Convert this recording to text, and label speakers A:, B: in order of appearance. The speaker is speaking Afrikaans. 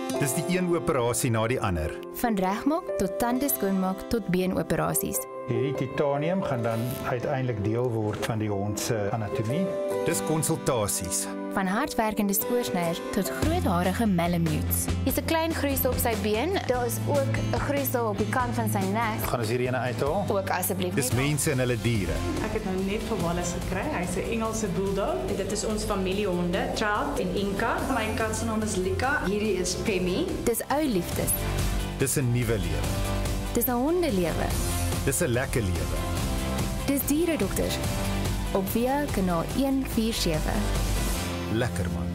A: Dis die een operasie na die ander.
B: Van regmaak tot tande skoonmaak tot beenoperasies.
C: Hierdie titanium gaan dan uiteindelik deel word van die hond se anatomie.
A: Dis konsultasies.
B: Van hardwerkende skoorsneiers tot grootharige malamutes.
D: Hier's 'n klein groeisel op sy been. Daar is ook 'n groeisel op die kant van sy nek.
C: Gaan ons hierdie ene uithaal?
D: Ook asseblief.
A: Dis mense en hulle diere.
E: Ek het nou net vir Wallace gekry. Hy's 'n Engelse bulldog. Dit is ons familiehonde, Trout en Inca. My kat se naam is Lika. Hierdie is Pemmy.
B: Dis ou liefdes.
A: Dis 'n nuwe lewe.
B: Dis 'n hondelewe.
A: Dis 'n lekker lewe.
B: Dis dieredokters. Op via kanaal 147.
A: Lekker man.